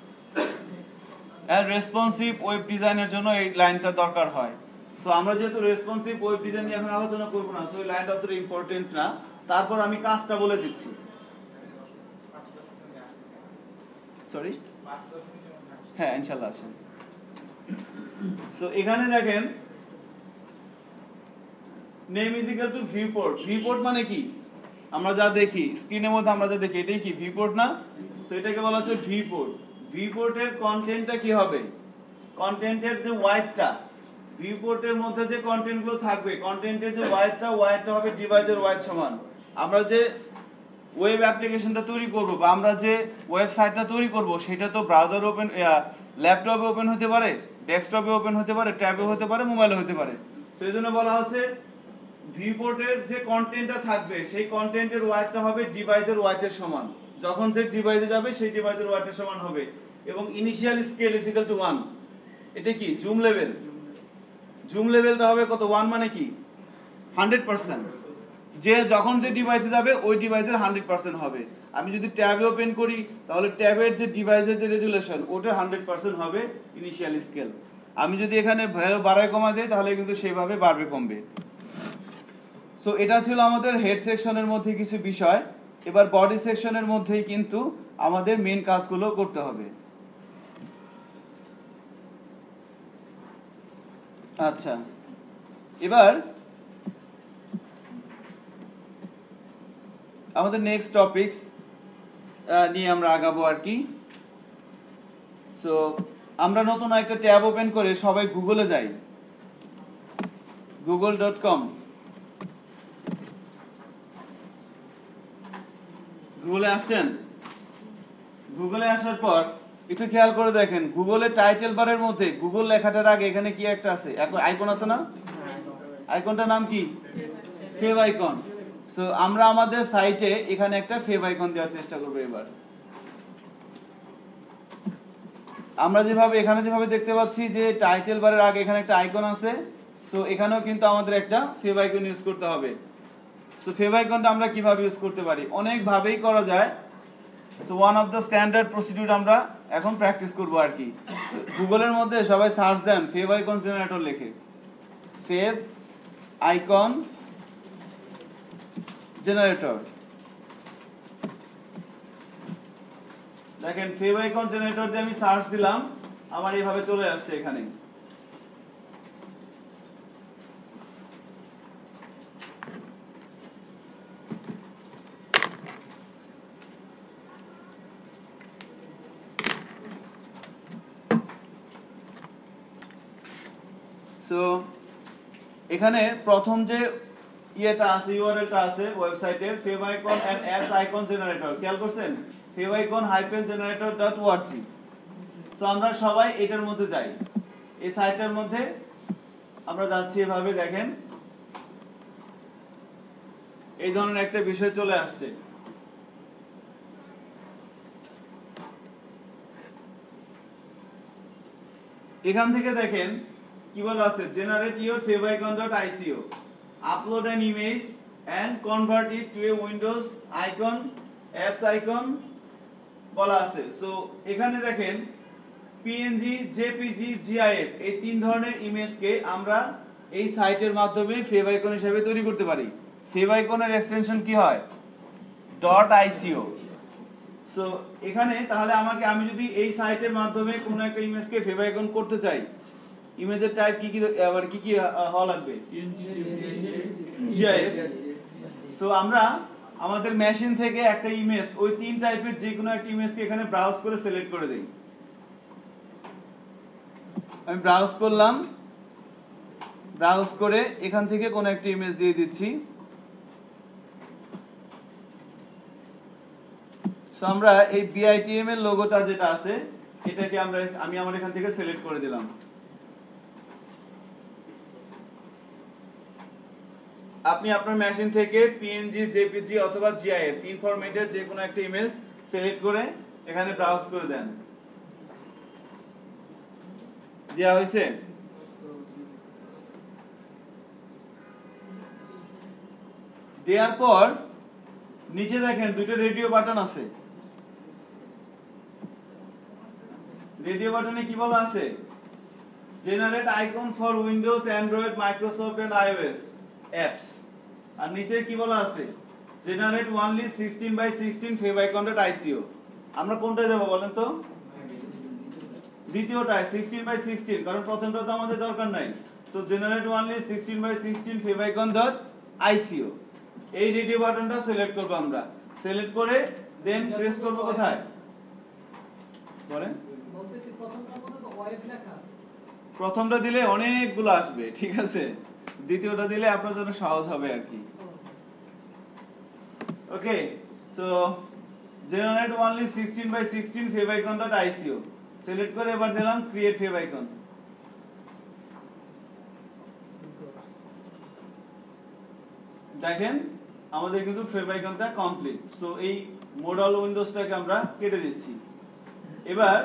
রেসপন্সিভ ওয়েব ডিজাইনের জন্য এই লাইনটা দরকার হয়। সো আমরা যেহেতু রেসপন্সিভ ওয়েব ডিজাইন নিয়ে এখন আলোচনা করব না, সো এই লাইনটা অতটা ইম্পর্টেন্ট না। তারপর আমি কাজটা বলে দিচ্ছি। সরি, হ্যাঁ ইনশাআল্লাহ আসেন। সো এখানে দেখেন name is equal to viewport. Viewport মানে কি? আমরা যা দেখি স্ক্রিনের মধ্যে আমরা যা দেখি এটাই কি ভিউপোর্ট না? সো এটাকে বলা হচ্ছে ভিউপোর্ট। ভিউপোর্টের কন্টেন্টটা কি হবে? কন্টেন্টের যে ওয়াইডটা, ভিউপোর্টের মধ্যে যে কন্টেন্টগুলো থাকবে, কন্টেন্টের যে ওয়াইডটা, ওয়াইডটা হবে ডিভাইসের ওয়াইড সমান। আমরা যে ওয়েব অ্যাপ্লিকেশনটা তৈরি করব বা আমরা যে ওয়েবসাইটটা তৈরি করব সেটা তো ব্রাউজার ওপেন, ল্যাপটপে ওপেন হতে পারে, ডেস্কটপে ওপেন হতে পারে, ট্যাবে হতে পারে, মোবাইলে হতে পারে। সেই জন্য বলা হচ্ছে ভিউপোর্টের যে কন্টেন্টটা থাকবে সেই কন্টেন্টের ওয়াইডটা হবে ডিভাইসের ওয়াইডের সমান। যখন যে ডিভাইসে যাবে সেই ডিভাইসের ওয়াইডের সমান হবে। এবং initial scale is equal to one. এটা কি জুম লেভেল? জুম লেভেলটা হবে কত? ওয়ান মানে কি হান্ড্রেড পার্সেন্ট। যে যখন যে ডিভাইসে যাবে ওই ডিভাইসের হান্ড্রেড পার্সেন্ট হবে। আমি যদি ট্যাবে ওপেন করি তাহলে ট্যাবের যে ডিভাইসের যে রেজুলেশন ওটা হান্ড্রেড পার্সেন্ট হবে ইনিশিয়াল স্কেল। আমি যদি এখানে ভ্যালু বাড়ায় কমা দিই তাহলে কিন্তু সেভাবে বাড়বে কমবে। সো এটা ছিল আমাদের হেড সেকশনের মধ্যে কিছু বিষয়। এবার বডি সেকশনের মধ্যেই কিন্তু আমাদের মেন কাজগুলো করতে হবে। আচ্ছা, এবার আমাদের নেক্সট টপিকস নিয়ে আমরা আগাবো আর কি। সো আমরা নতুন একটা ট্যাব ওপেন করে সবাই গুগলে যাই, গুগল ডট কম। গুগলে আসছেন? গুগলে আসার পর একটু খেয়াল করে দেখেন গুগলের টাইটেল বারের মধ্যে গুগল লেখাটার আগে এখানে কি একটা আছে, এখন আইকন আছে না? আইকনটার নাম কি? Fave icon. সো আমরা আমাদের সাইটে এখানে একটা ফেভ আইকন দেওয়ার চেষ্টা করব। এবার আমরা যেভাবে এখানে যেভাবে দেখতে পাচ্ছি যে টাইটেল বারের আগে এখানে একটা আইকন আছে, সো এখানেও কিন্তু আমাদের একটা ফেভ আইকন ইউজ করতে হবে। সো ফেভ আইকনটা আমরা কিভাবে ইউজ করতে পারি? অনেক ভাবেই করা যায়। So one of the standard procedure আমরা এখন প্র্যাকটিস করব আর কি। গুগলের মধ্যে সবাই সার্চ দেন ফেভ আইকন জেনারেটর লিখে, ফেভ আইকন জেনারেটর। দেখেন ফেভ আইকন জেনারেটর দিয়ে আমি সার্চ দিলাম, আমার এইভাবে চলে আসছে এখানে। সো এখানে প্রথম যে ইয়েটা আছে, ইউআরএলটা আছে ওয়েবসাইটের, favicon and apps icon generator. খেয়াল করছেন? Favicon hyphen generator dot org. So আমরা সবাই এটার মধ্যে যাই, এই সাইটের মধ্যে আমরা যাচ্ছি। এভাবে দেখেন এই ধরনের একটা বিষয় চলে আসছে। এখান থেকে দেখেন কি বলা আছে, generate your favicon dot ICO. upload an image and convert it to a Windows icon, apps icon বলা আছে। সো এখানে দেখেন পিএনজি, জেপিজি, জিআইএফ এই তিন ধরনের ইমেজকে আমরা এই সাইটের মাধ্যমে ফেভ আইকন হিসেবে তৈরি করতে পারি। ফেভ আইকনের এক্সটেনশন কি হয়? ডট আইসিও। সো এখানে তাহলে আমাকে আমি যদি এই সাইটের মাধ্যমে কোনো একটা ইমেজকে ফেভ আইকন করতে চাই, ইমেজের টাইপ কি কি আবার কি কি হওয়া লাগবে? জিআইএফ। সো আমরা আমাদের মেশিন থেকে একটা ইমেজ, ওই তিন টাইপের যে কোনো একটা ইমেজকে এখানে ব্রাউজ করে সিলেক্ট করে দেই। আমি ব্রাউজ করলাম, ব্রাউজ করে এখান থেকে কোন একটা ইমেজ দিয়ে দিচ্ছি। সো আমরা এই বিআইটিএম এর লোগোটা যেটা আছে এটাকে আমরা আমি আমার এখান থেকে সিলেক্ট করে দিলাম। আপনি আপনার মেশিন থেকে পিএনজি, জেপিজি অথবা জিআইএফ তিন ফরম্যাটের যে কোনো একটা ইমেজ সিলেক্ট করে এখানে ব্রাউজ করে দেন। দেয়া হয়েছে? দেওয়ার পর নিচে দেখেন দুটো রেডিও বাটন আছে। রেডিও বাটনে কি বলা আছে? Generate icon for Windows, Android, Microsoft and iOS apps. আর নিচে কি বলা আছে? Generate only sixteen by sixteen favicon dot ICO. আমরা কোনটায় যাব বলেন তো? দ্বিতীয়টায় সিক্সটিন বাই সিক্সটিন, কারণ প্রথমটা তো আমাদের দরকার নাই। So generate only sixteen by sixteen favicon dot ICO. এই রেডিও বাটনটা সিলেক্ট করব আমরা। সিলেক্ট করে দেন প্রেস করব কোথায়? বলেন। বলতেছি প্রথমটার মধ্যে তো ওয়েব লেখা আছে। প্রথমটা দিলে অনেকগুলো আসবে, ঠিক আছে? দ্বিতীয়টা দিলে আপনার জন্য সহজ হবে আর কি। Okay, so generate only sixteen by sixteen favicon dot ICO select করে এবার দিলাম ক্রিয়েট ফেভ আইকন। দেখেন আমাদের কিন্তু ফেভ আইকনটা কমপ্লিট। সো এই মডেল উইন্ডোজটাকে আমরা কেটে দিচ্ছি। এবার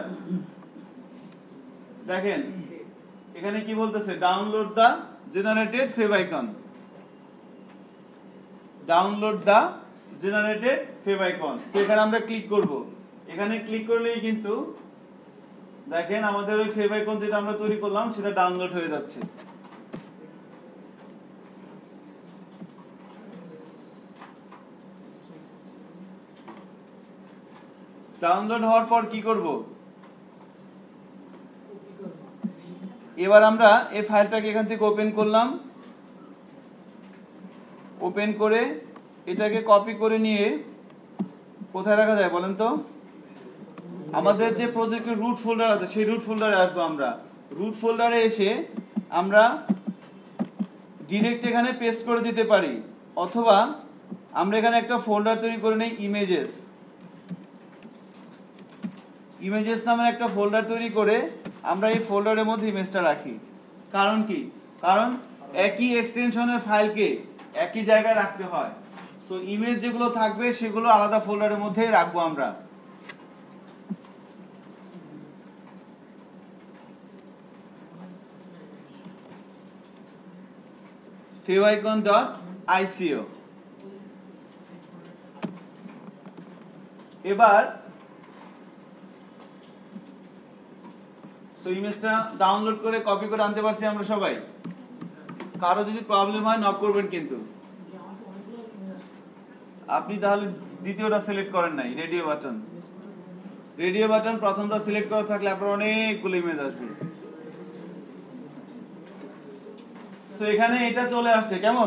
দেখেন এখানে কি বলতেছে? Download the generated favicon. Download the generated favicon. তো এখানে আমরা ক্লিক করব। এখানে ক্লিক করলেই কিন্তু দেখেন আমাদের ওই ফেভ আইকন যেটা আমরা তৈরি করলাম সেটা ডাউনলোড হয়ে যাচ্ছে। ডাউনলোড হওয়ার পর কি করব? এবার আমরা এই ফাইলটাকে এখান থেকে ওপেন করলাম। ওপেন করে এটাকে কপি করে নিয়ে কোথায় রাখা যায় বলেন তো? আমাদের যে প্রজেক্টের রুট ফোল্ডার আছে সেই রুট ফোল্ডারে আসবো আমরা। রুট ফোল্ডারে এসে আমরা ডিরেক্ট এখানে পেস্ট করে দিতে পারি, অথবা আমরা এখানে একটা ফোল্ডার তৈরি করে নেই, ইমেজেস। ইমেজেস নামের একটা ফোল্ডার তৈরি করে আমরা এই ফোল্ডারের মধ্যে ইমেজটা রাখি। কারণ কি? কারণ একই এক্সটেনশনের ফাইলকে একই জায়গায় রাখতে হয়। সো ইমেজ যেগুলো থাকবে সেগুলো আলাদা ফোল্ডারের মধ্যে রাখবো আমরা। favicon dot ico। এবার তো ইমেজটা ডাউনলোড করে কপি করে আনতে পারছি আমরা সবাই। কারো যদি প্রবলেম হয় নক করবেন কিন্তু। আপনি তাহলে দ্বিতীয়টা সিলেক্ট করেন নাই, রেডিও বাটন। রেডিও বাটন প্রথমটা সিলেক্ট করা থাকলে আপনার অনেকগুলো ইমেজ আসবে। সো এখানে এটা চলে আসছে কেমন?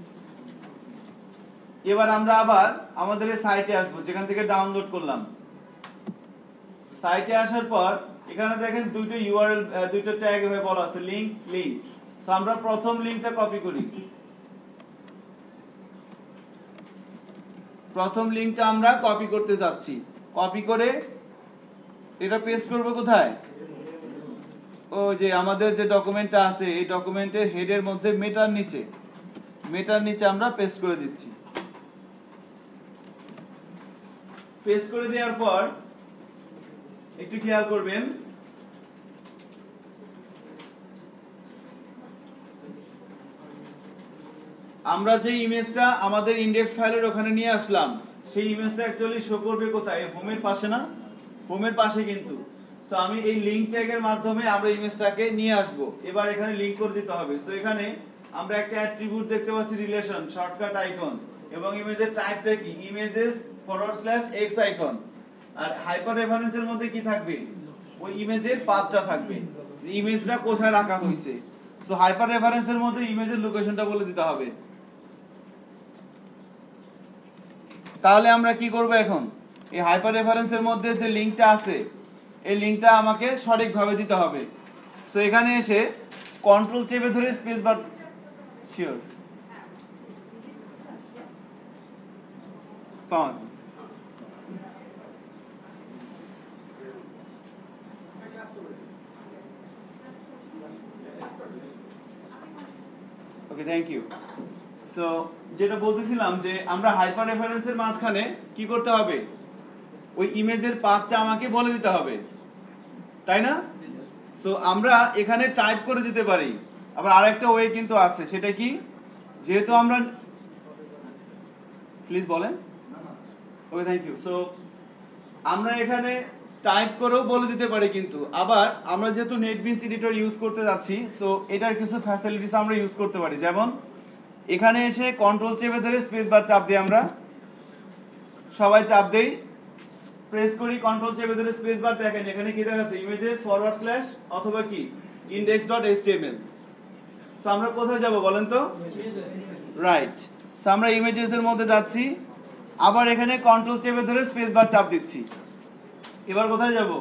এবার আমরা আবার আমাদের এই সাইটে আসবো যেখান থেকে ডাউনলোড করলাম। সাইটে আসার পর এখানে দেখেন দুটো ইউআরএল, দুটো ট্যাগ হয়ে বলা আছে লিংক, লিংক। সো আমরা প্রথম লিংকটা কপি করি। প্রথম লিংকটা আমরা কপি করতে যাচ্ছি। কপি করে এটা পেস্ট করব কোথায়? ও যে আমাদের যে ডকুমেন্টটা আছে এই ডকুমেন্টের হেডের মধ্যে মেটার নিচে, মেটার নিচে আমরা পেস্ট করে দিচ্ছি। পেস্ট করে দেওয়ার পর একটু খেয়াল করবেন, আমরা যে ইমেজটা আমাদের ইনডেক্স ফাইলের ওখানে নিয়ে আসলাম সেই ইমেজটা অ্যাকচুয়ালি শো করবে কোথায়? হোমের পাশে না? হোমের পাশে কিন্তু। সো আমি এই লিংক ট্যাগের মাধ্যমে আমরা ইমেজটাকে নিয়ে আসব। এবার এখানে লিংক করে দিতে হবে। সো এখানে আমরা একটা অ্যাট্রিবিউট দেখতে পাচ্ছি রিলেশন, শর্টকাট আইকন, এবং ইমেজের টাইপটা কি? Images forward slash x icon. আর হাইপার রেফারেন্সের মধ্যে কি থাকবে? ওই ইমেজের পাথটা থাকবে, ইমেজটা কোথায় রাখা হয়েছে। সো হাইপার রেফারেন্সের মধ্যে ইমেজের লোকেশনটা বলে দিতে হবে। তাহলে আমরা কি করব এখন? এই হাইপার রেফারেন্সের মধ্যে যে লিংকটা আছে এই লিংকটা আমাকে সঠিকভাবে দিতে হবে। সো এখানে এসে কন্ট্রোল চেপে ধরে space bar, sure sound okay, thank you. So যেটা বলতেছিলাম যে আমরা হাইপার রেফারেন্সের মাঝখানে কি করতে হবে? ওই ইমেজের পাথটা আমাকে বলে দিতে হবে, তাই না? সো আমরা এখানে টাইপ করে দিতে পারি। আবার আরেকটা ওয়ে কিন্তু আছে, সেটা কি? যেহেতু আমরা, প্লিজ বলেন। ওকে, থ্যাংক ইউ। সো আমরা এখানে টাইপ করেও বলে দিতে পারি, কিন্তু আবার আমরা যেহেতু নেটবিনস এডিটর ইউজ করতে যাচ্ছি, সো এটার কিছু ফ্যাসিলিটিস আমরা ইউজ করতে পারি। যেমন এখানে এসে কন্ট্রোল চেপে ধরে স্পেস বার চাপ দিই, আমরা সবাই চাপ দেই, প্রেস করি, কন্ট্রোল চেপে ধরে স্পেস বার, দেখেন এখানে কি দেখাচ্ছে? ইমেজেস ফরওয়ার্ড স্ল্যাশ অথবা কি ইনডেক্স ডট এইচটিএমএল। সো আমরা কোথায় যাব বলেন তো? রাইট। সো আমরা ইমেজেস এর মধ্যে যাচ্ছি, আবার এখানে কন্ট্রোল চেপে ধরে স্পেস বার চাপ দিচ্ছি। এবার কোথায় যাব?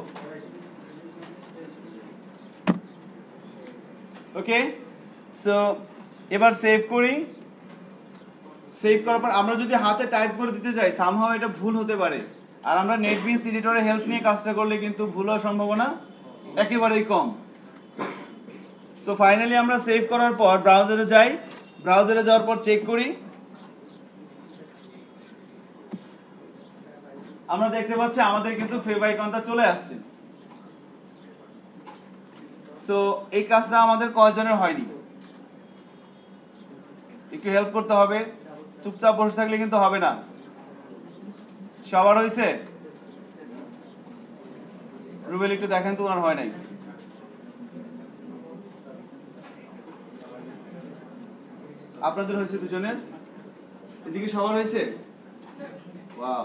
ওকে, সো এবার সেভ করি। সেভ করার পর আমরা যদি হাতে টাইপ করে দিতে যাই, সামহাও এটা ভুল হতে পারে। আর আমরা নেটবিনস এডিটরের হেল্প নিয়ে কাজটা করলে কিন্তু ভুল হওয়ার সম্ভাবনা একেবারেই কম। সো ফাইনালি আমরা সেভ করার পর ব্রাউজারে যাই। ব্রাউজারে যাওয়ার পর চেক করি, আমরা দেখতে পাচ্ছি আমাদের কিন্তু ফেভ আইকনটা চলে আসছে। সো এই কাজটা আমাদের কয়জনের হয়নি? একটু হেল্প করতে হবে, চুপচাপ বসে থাকলে কিন্তু হবে না। সবার হয়েছে? রুবেল একটু দেখেন তো, ওনার হয় নাই। আপনাদের হয়েছে দুজনের? এদিকে সবার হয়েছে? ওয়াও,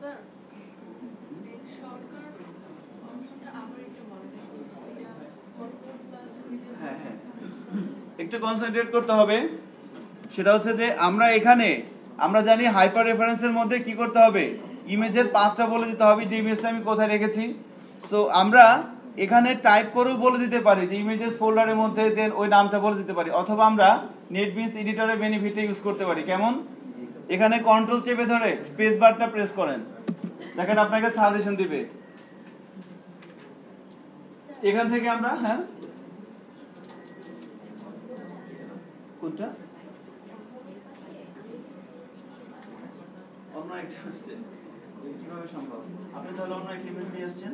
হ্যাঁ হ্যাঁ, একটু কনসেন্ট্রেট করতে হবে। সেটা হচ্ছে যে আমরা এখানে আমরা জানি হাইপার রেফারেন্সের মধ্যে কি করতে হবে? ইমেজের পাথটা বলে দিতে হবে, যে ইমেজটা আমি কোথায় রেখেছি। সো আমরা এখানে টাইপ করেও বলে দিতে পারি যে ইমেজেস ফোল্ডারের মধ্যে, দেন ওই নামটা বলে দিতে পারি। অথবা আমরা নেটবিনস এডিটরের বেনিফিটে ইউজ করতে পারি। কেমন? এখানে কন্ট্রোল চেপে ধরে স্পেস বারটা প্রেস করেন, দেখেন আপনাকে সাজেশন দিবে। এখান থেকে আমরা, হ্যাঁ কোনটা? অন্য একটা আসছে, কিভাবে সম্ভব? আপনি তাহলে অন্য একটা ইমেজ নিয়ে আসছেন,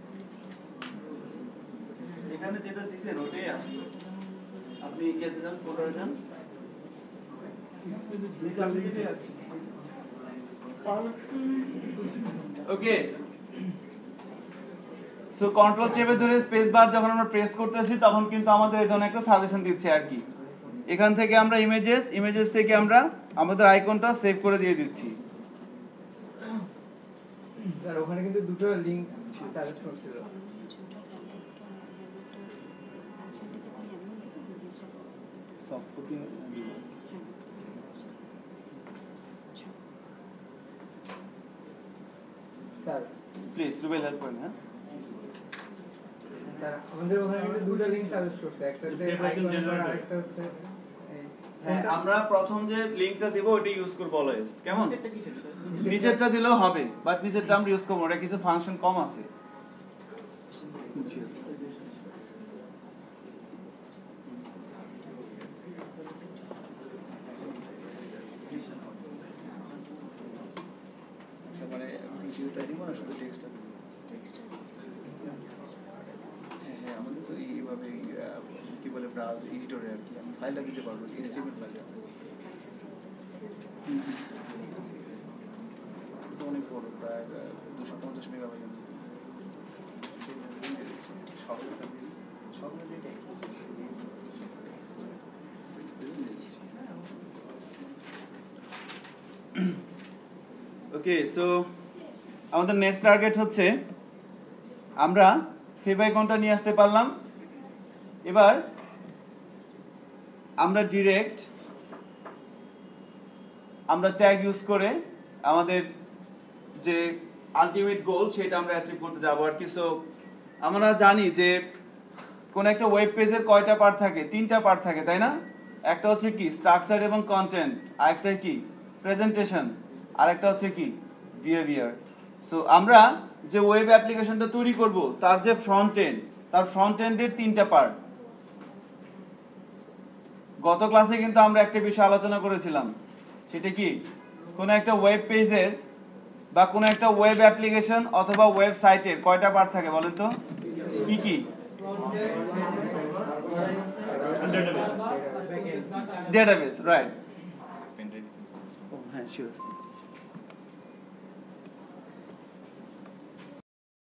এখানে যেটা দিছেন ওটাই আসছে। আপনি ইয়েতে যান, ফোল্ডারে যান, ওকে। সো কন্ট্রোল চেপে ধরে স্পেস বার যখন আমরা প্রেস করতেছি তখন কিন্তু আমাদের এই ধরনের একটা সাজেশন দিচ্ছে আর কি। এখান থেকে আমরা ইমেজেস, ইমেজেস থেকে আমরা আমাদের আইকনটা সেভ করে দিয়ে দিচ্ছি। স্যার ওখানে কিন্তু দুটো লিংক সাজেস্ট করছিল। Soft copy sir please Rubel help করেন। হ্যাঁ স্যার আমাদের ওখানে কিন্তু দুটো লিংক সাজেস্ট করছে, একটা হচ্ছে আইকন আর আরেকটা হচ্ছে এই। হ্যাঁ, আমরা প্রথম যে লিংকটা দেব ওটা ইউজ করব অলওয়েজ। কেমন? নিচেরটা দিলেও হবে, বাট নিচেরটা আমরা ইউজ করব, ওটা কিছু ফাংশন কম আছে। আচ্ছা, মানে ভিডিওটা দিব না, শুধু টেক্সটটা দিব? হ্যাঁ হ্যাঁ, আমাদের তো এইভাবে কি বলে ব্রাউজার এডিটরে আর কি আমি ফাইলটা দিতে পারবো, এইচটিএমএল ফাইল। অনেক বড়, প্রায় দুশো পঞ্চাশ মেগাবাইট। সব সব মিলিয়ে ওকে, সো আমাদের নেক্সট টার্গেট হচ্ছে আমরা ফেভাইকনটা নিয়ে আসতে পারলাম। এবার আমরা ডিরেক্ট আমরা ট্যাগ ইউজ করে আমাদের যে আলটিমেট গোল সেটা আমরা অ্যাচিভ করতে যাবো আর কি। সো আমরা জানি যে কোন একটা ওয়েব পেজের কয়টা পার্ট থাকে? তিনটা পার্ট থাকে, তাই না? একটা হচ্ছে কি স্ট্রাকচার এবং কন্টেন্ট, আরেকটা কি প্রেজেন্টেশন, আরেকটা হচ্ছে কি বিহেভিয়ার। সো আমরা যে ওয়েব অ্যাপ্লিকেশনটা তৈরি করব তার যে ফ্রন্ট এন্ড, তার ফ্রন্ট এন্ডের তিনটা পার্ট। গত ক্লাসে কিন্তু আমরা একটা বিষয় আলোচনা করেছিলাম, সেটা কি কোন একটা ওয়েব পেজের বা কোন একটা ওয়েব অ্যাপ্লিকেশন অথবা ওয়েবসাইটের কয়টা পার্ট থাকে বলেন তো? কি কি? Database, right? হ্যাঁ, শিওর।